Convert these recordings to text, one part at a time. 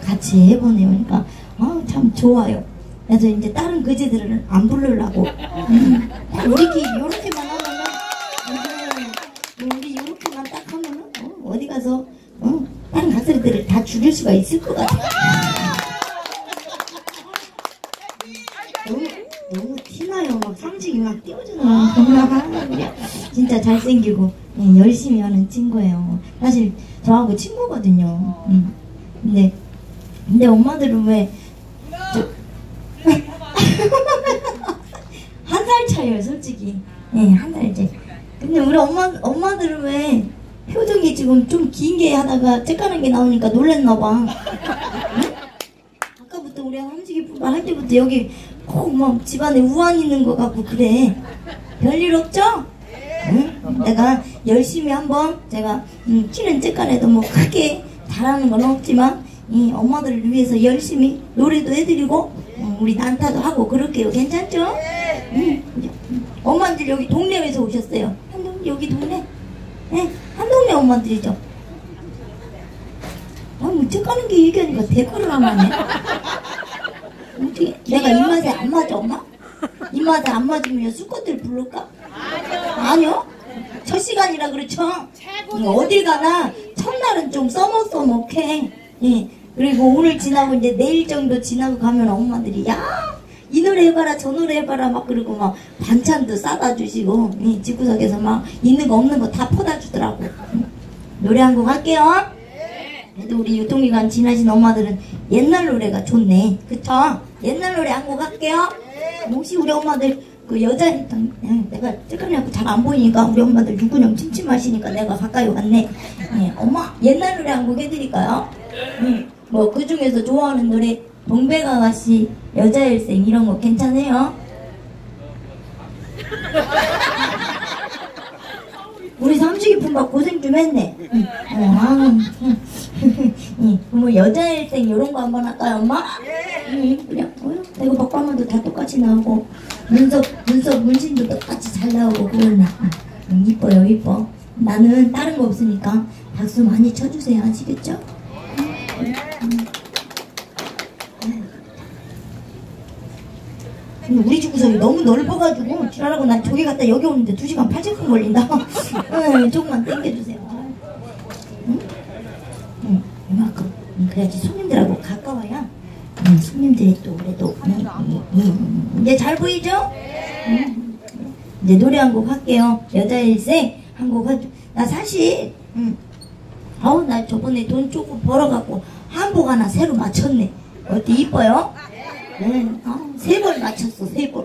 같이 해보네요. 그러니까 참 좋아요. 그래서 이제 다른 거지들은 안 부르려고 우리끼리 요렇게만 하면은 우리 요렇게만 딱 하면은 어디 가서 다른 가수들을 다 죽일 수가 있을 것 같아. 너무 티나요. 막 상식이 막 띄워주잖아. 진짜 잘생기고 열심히 하는 친구예요. 사실 저하고 친구거든요. 근데 엄마들은 왜 한 살 차이요, 솔직히. 한 살째. 근데 우리 엄마들은 왜 표정이 지금 좀 긴 게 하다가 쬐까는 게 나오니까 놀랬나봐. 아까부터 우리 함식이 분발 할 때부터 여기 꼭 막 집안에 우환 있는 것 같고 그래. 별일 없죠? 내가 열심히 한번 제가 키는 쬐까래도 뭐 크게 잘하는 건 없지만 엄마들을 위해서 열심히 노래도 해드리고 우리 난타도 하고 그럴게요. 괜찮죠? 엄마들 여기 동네에서 오셨어요. 여기 동네? 한 동네 엄마들이죠. 뭐 쬐까는 게 얘기하니까 대꾸를 안 하네. 어떻게 내가 입맛에 안 맞아, 엄마? 입맛에 안 맞으면 수컷들 부를까? 아니요. 첫 시간이라 그렇죠? 어딜 가나 첫날은 좀 써먹해. 그리고 오늘 지나고 이제 내일 정도 지나고 가면 엄마들이 야 이 노래 해봐라 저 노래 해봐라 막 그러고 막 반찬도 싸다 주시고 집구석에서 막 있는 거 없는 거 다 퍼다 주더라고. 노래 한 곡 할게요. 그래도 우리 유통기간 지나신 엄마들은 옛날 노래가 좋네. 그쵸? 옛날 노래 한 곡 할게요. 혹시 우리 엄마들 그 여자니까 내가 쬐까매갖고 잘 안 보이니까 우리 엄마들 누구냥 침침하시니까 내가 가까이 왔네. 엄마 옛날 노래 한 곡 해드릴까요? 뭐 그 중에서 좋아하는 노래 동백아가씨 여자일생 이런 거 괜찮아요? 우리 삼식이 품바 고생 좀 했네. 뭐 여자일생 이런 거 한번 할까요, 엄마? 그냥 내가 먹방만도 다 똑같이 나오고 눈썹 문신도 똑같이 잘 나오고 그러네. 이뻐요, 이뻐. 나는 다른 거 없으니까 박수 많이 쳐주세요. 아시겠죠? 우리 집 구석이 너무 넓어가지고 지랄하고 난 저기 갔다 여기 오는데 2시간 80분 걸린다. 조금만 당겨주세요. 이만큼. 그래야지 손님들하고 가까워야 손님들이 또 그래도 이제 잘 보이죠? 이제 노래 한 곡 할게요. 여자일생 한 곡 하죠. 나 사실 나 저번에 돈 조금 벌어갖고 한복 하나 새로 맞췄네. 어때 이뻐요? 3벌 맞췄어. 3벌.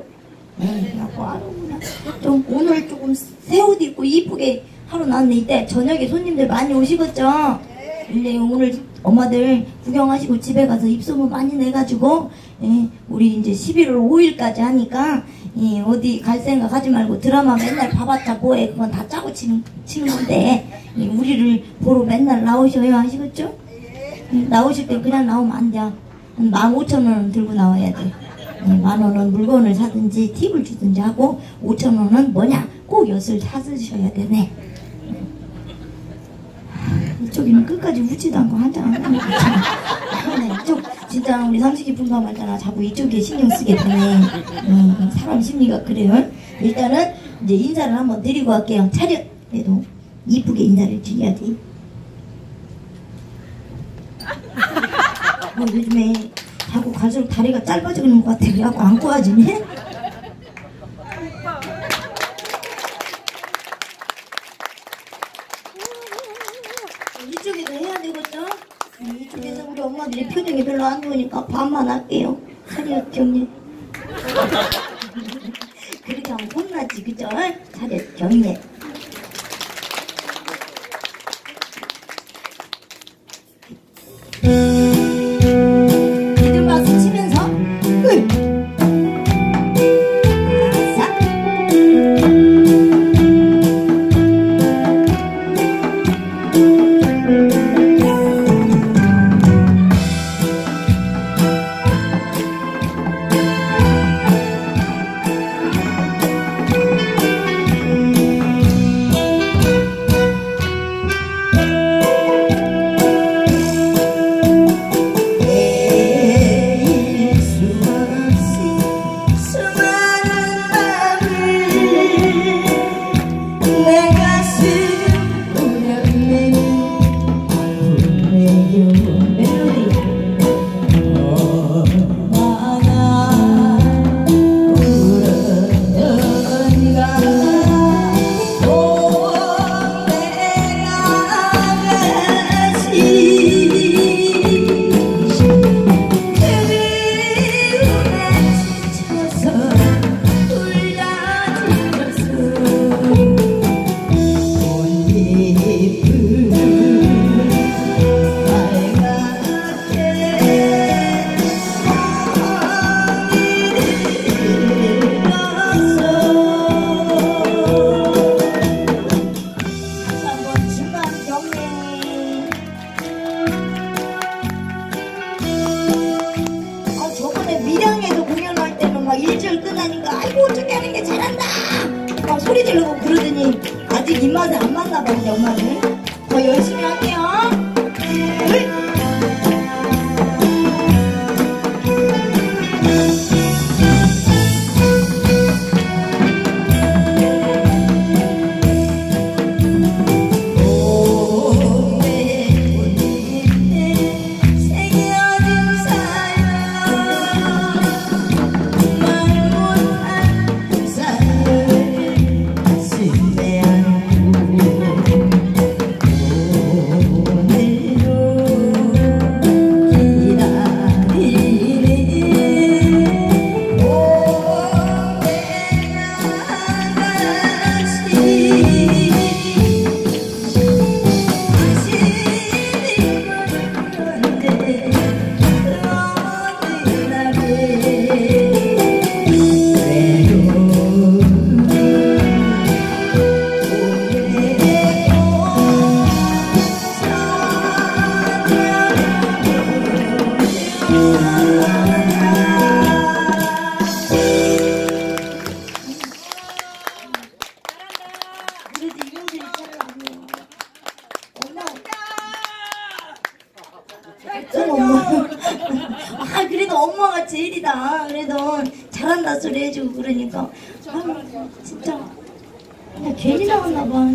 좀 오늘 조금 새 옷 입고 이쁘게 하러 나왔네. 이때 저녁에 손님들 많이 오시겠죠? 근데 오늘 엄마들 구경하시고 집에 가서 입소문 많이 내가지고 우리 이제 11월 5일까지 하니까 어디 갈 생각 하지 말고 드라마 맨날 봐봤자 뭐해. 그건 다 짜고 치는 건데 우리를 보러 맨날 나오셔야 아시겠죠? 나오실 때 그냥 나오면 안 돼. 15,000원 들고 나와야 돼. 10,000원은 물건을 사든지 팁을 주든지 하고 5,000원은 뭐냐? 꼭 엿을 사드셔야 되네. 이쪽이는 끝까지 웃지도 않고 한잔 하네. 이쪽 진짜 우리 삼식이 분가 말잖아. 자꾸 이쪽에 신경 쓰게 되네. 사람 심리가 그래요. 일단은 이제 인사를 한번 드리고 갈게요. 차렷! 그래도 이쁘게 인사를 드려야지. 요즘에 자꾸 갈수록 다리가 짧아지는 것 같아. 그래갖고 안 꼬아지네? 이쪽에도 해야 되겠죠? 이쪽에서 우리 엄마들이 표정이 별로 안 좋으니까 반만 할게요. 차렷 경례. 그렇게 하면 혼나지, 그죠? 차렷 경례. 소리 지르고 그러더니 아직 입맛에 안 맞나 봐 우리 엄마는. 더 열심히 할게요. 아 그래도 엄마가 제일이다. 그래도 잘한다 소리 해주고 그러니까 아 진짜 그냥 괜히 나왔나봐.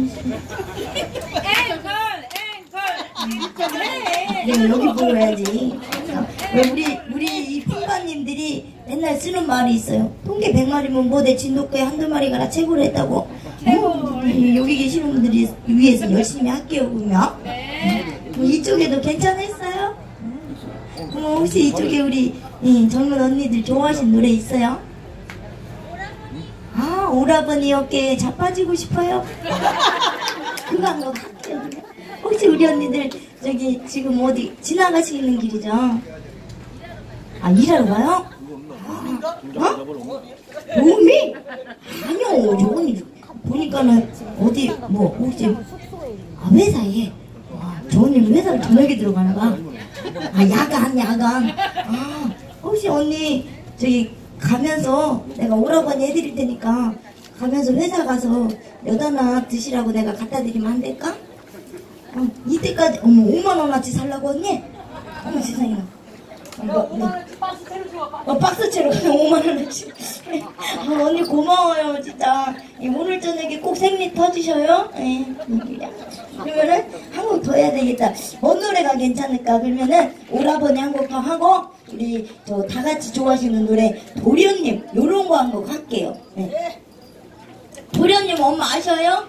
내가 여기 보고 해야지. 우리 이 품바님들이 맨날 쓰는 말이 있어요. 통계 100마리면 뭐내 진돗개 한두 마리가 나 최고로 했다고. 여기 계시는 분들이 위해서 열심히 할게요 그러면. 이쪽에도 괜찮았어요? 혹시 이쪽에 우리 젊은 언니들 좋아하시는 노래 있어요? 아 오라버니 어깨에 자빠지고 싶어요? 그거 한번 할게요. 혹시 우리 언니들 저기 지금 어디 지나가시는 길이죠? 아 일하러 가요? 어? 몸이? 아니요 저분이 보니까는 어디 뭐 혹시 회사에 저언니는 회사를 저녁에 들어가나 봐. 아 야간. 아 혹시 언니 저기 가면서 내가 오라버니 해드릴 테니까 가면서 회사 가서 몇 하나 드시라고 내가 갖다 드리면 안 될까? 이때까지 어머 5만원어치 살라고 언니? 어머 세상에나. 박스채로 5만원어치. 언니 고마워요 진짜. 오늘 저녁에 꼭 생리 터주셔요. 그러면은 한 곡 더 해야 되겠다. 뭔 노래가 괜찮을까? 그러면은 오라버니 한 곡 더 하고 우리 저 다 같이 좋아하시는 노래 도련님 요런 거 한 곡 할게요. 네. 도련님 엄마 아셔요?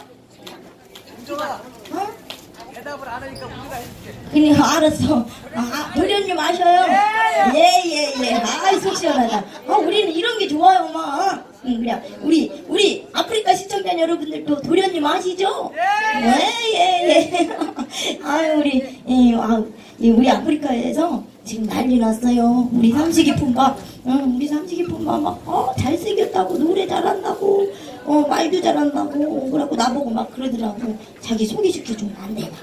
어? 대답을 안 하니까 우리가 해줄게. 그니까 알았어. 도련님 아셔요? 예. 아이 속 시원하다. 우리는 이런 게 좋아요 엄마. 그냥 우리 아프리카 시청자 여러분들도 도련님 아시죠? 예. 아유 우리 아프리카에서 지금 난리 났어요. 우리 삼식이 품바. 우리 삼식이 품바 막 잘생겼다고 노래 잘한다고 말도 잘한다고 그러고 나보고 막 그러더라고. 자기 소개시켜주면 안 돼.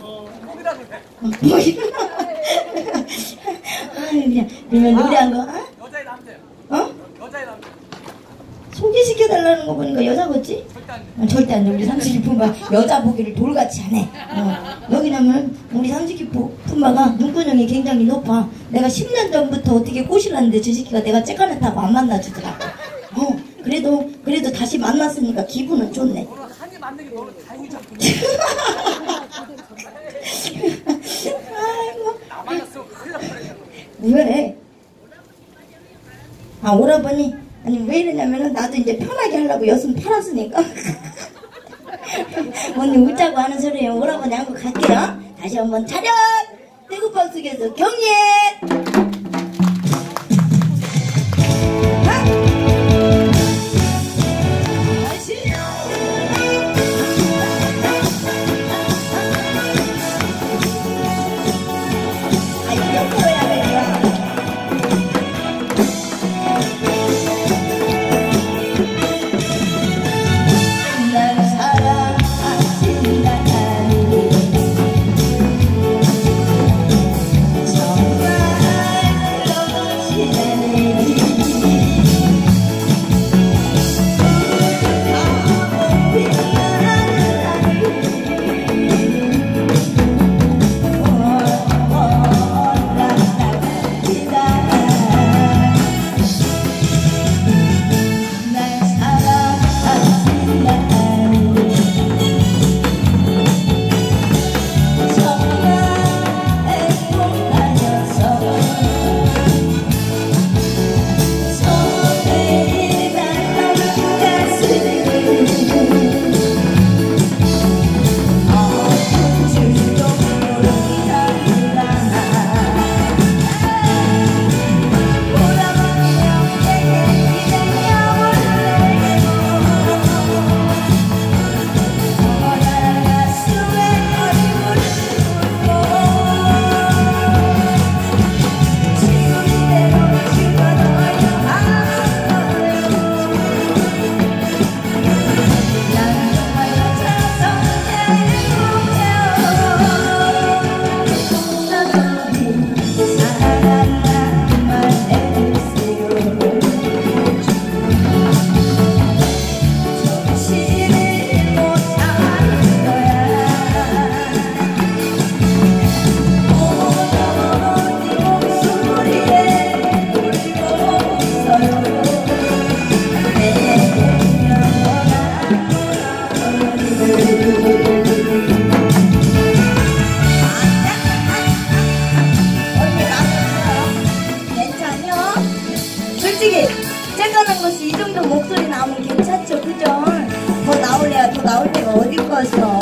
아유 그러면 노래한 거 여자의 남자요. 여자의 남자. 소개시켜달라는 거 보니까 여자 같지? 절대 안 돼. 우리 삼식이 품바 여자 보기를 돌같이 안 해. 여기냐면 우리 삼식이 품바가 눈구녕이 굉장히 높아. 내가 10년 전부터 어떻게 꼬시라는데 저 새끼가 내가 째까냈다고 안 만나주더라고. 그래도 다시 만났으니까 기분은 좋네. 너는 한입 만들기 너는 다행이잖아. 아이고. 나 만났으면 큰일 날 뻔했잖아. 왜? 오라버니 아니 왜 이러냐면은 나도 이제 편하게 하려고 여순 팔았으니까. 언니 웃자고 하는 소리예요. 오라버니 한 번 갈게요. 다시 한번 차렷 대구방 속에서 경례. 정말 시원한 것이 이 정도 목소리 나오면 괜찮죠, 그죠? 더 나올래야 더 나올 때가 어디 갔어?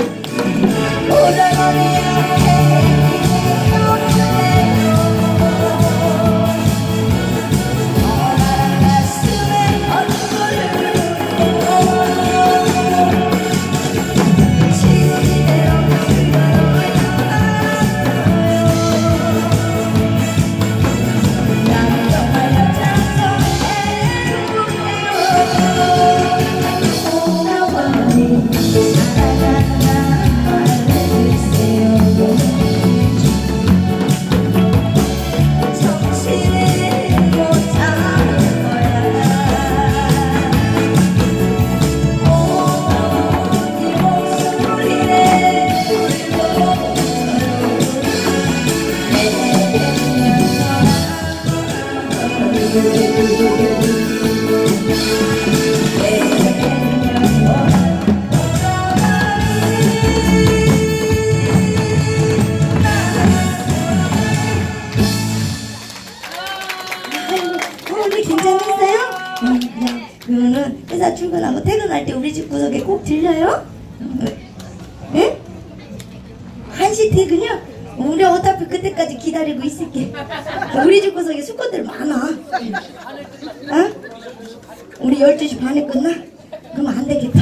그러면은 회사 출근하고 퇴근할 때 우리 집 구석에 꼭 들려요? 응? 1시 퇴근이요? 우리 어차피 그때까지 기다리고 있을게. 우리 집 구석에 수건들 많아. 어? 우리 12시 반에 끝나? 그럼 안 되겠다.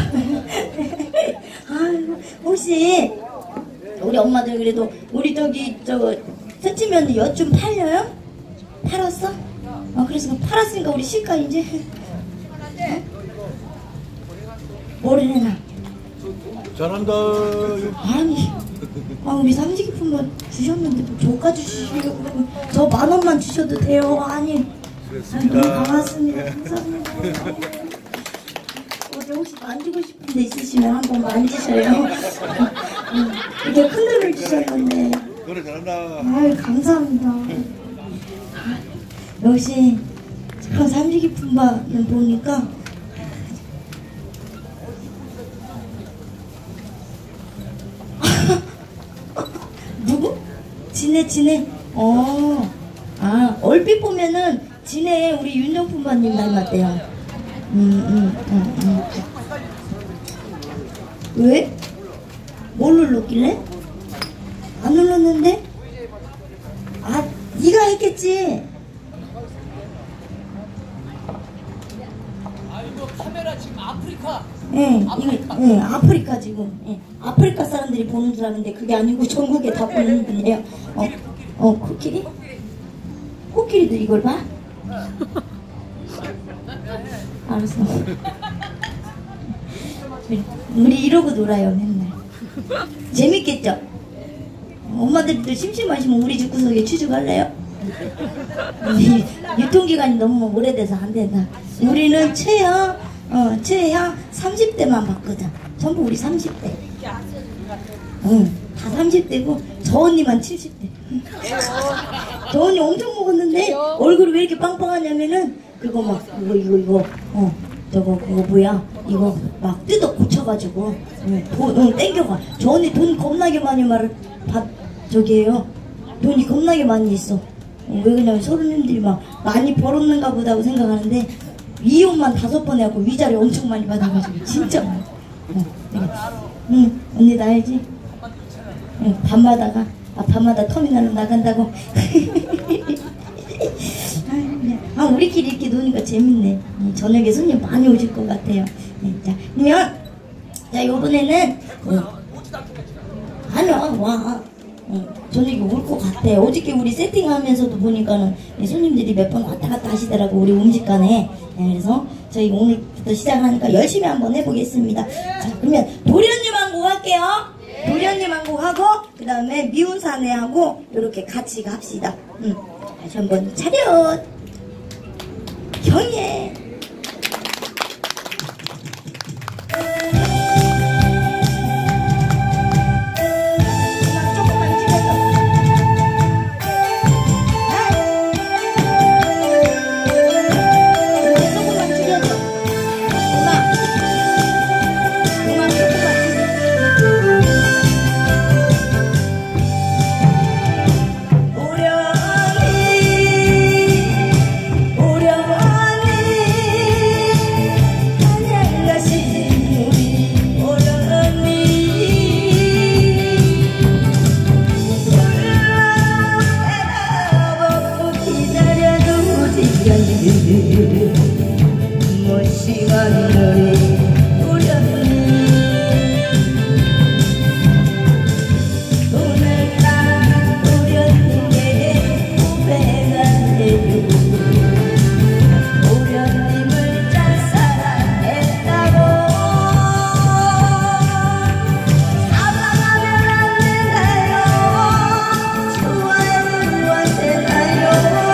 아이고, 혹시 우리 엄마들 그래도 우리 저기 스치면 엿 좀 팔려요? 팔았어? 그래서 팔았으니까 우리 쉴까 이제? 뭐래나? 잘한다. 아니, 우리 삼지기품만 주셨는데 뭐 저까지 주시려고 그러면 저 10,000원만 주셔도 돼요? 아니, 너무 고맙습니다. 감사합니다. 어제 혹시 만지고 싶은 데 있으시면 한번 만지셔요. 이게 큰 돈을 주셨는데. 그래, 잘한다. 아유, 감사합니다. 역시 참 삼지기품만을 보니까 누구? 지네. 얼핏 보면은 지네 우리 윤정품바님 닮았대요. 왜? 뭘 눌렀길래? 안 눌렀는데? 네가 했겠지? 이거 카메라 지금 아프리카. 아프리카 지금. 아프리카 사람들이 보는 줄 아는데 그게 아니고 전국에 다 보는 분이에요. 코끼리? 코끼리도 이걸 봐? 알았어. 우리 이러고 놀아요 맨날. 재밌겠죠? 엄마들도 심심하시면 우리 집 구석에 취직할래요? 유통기간이 너무 오래돼서 안 된다. 우리는 최하 30대만 봤거든. 전부 우리 30대. 다 30대고 저 언니만 70대. 저 언니 엄청 먹었는데 얼굴이 왜 이렇게 빵빵하냐면은 그거 막 이거 저거 그거 뭐야 이거 막 뜯어 고쳐가지고 돈 땡겨가. 저 언니 돈 겁나게 많이 저기에요. 돈이 겁나게 많이 있어. 왜 그러냐면 서른님들이 막 많이 벌었는가 보다고 생각하는데 이혼만 5번 해갖고 위자료 엄청 많이 받아가지고 진짜 많아. 언니 나 알지? 밤마다 터미널로 나간다고. 우리끼리 이렇게 노니까 재밌네. 저녁에 손님 많이 오실 것 같아요. 자, 그러면 요번에는 아니요 와. 저녁에 올 것 같아. 어저께 우리 세팅하면서도 보니까는 손님들이 몇 번 왔다 갔다 하시더라고 우리 음식간에. 그래서 저희 오늘부터 시작하니까 열심히 한번 해보겠습니다. 자, 그러면 도련님 한 곡 할게요. 도련님 한 곡 하고 그 다음에 미운 사내하고 이렇게 같이 갑시다. 다시 한번 차렷 경례. 우려하니 시간들 뭐 시간들이 우렸네 오늘 난 우렸님에게 후배가 되고 우렸님을 짝사랑했다고 사랑하면 안 되나요 좋아해도 안 되나요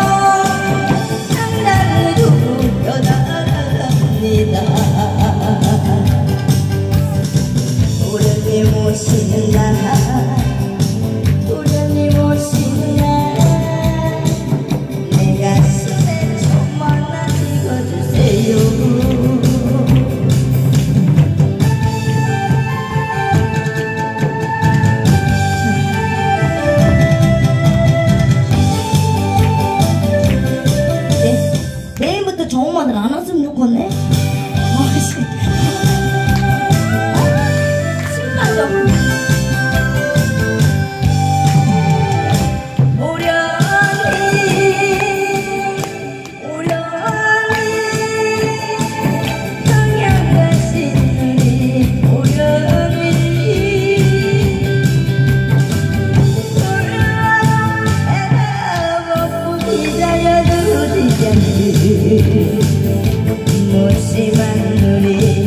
장난을 두고 떠나갑니다 우렸님 오시는 날 우렸님 오시는 날 내 가슴에 좀만 찍어주세요 내일부터 저 엄마들 안 왔으면 좋겠네. 아씨. 신나죠? 우연히 평양 가신 우리 우연히 기다려도 되지 무심한 우리